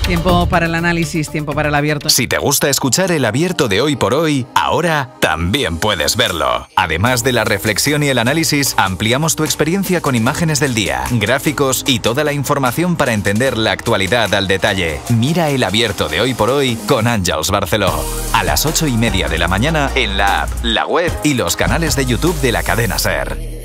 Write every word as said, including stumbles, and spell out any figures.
Tiempo para el análisis, tiempo para el abierto. Si te gusta escuchar el abierto de Hoy por Hoy, ahora también puedes verlo. Además de la reflexión y el análisis, ampliamos tu experiencia con imágenes del día, gráficos y toda la información para entender la actualidad al detalle. Mira el abierto de Hoy por Hoy con Àngels Barceló. A las ocho y media de la mañana en la app, la web y los canales de YouTube de la cadena SER.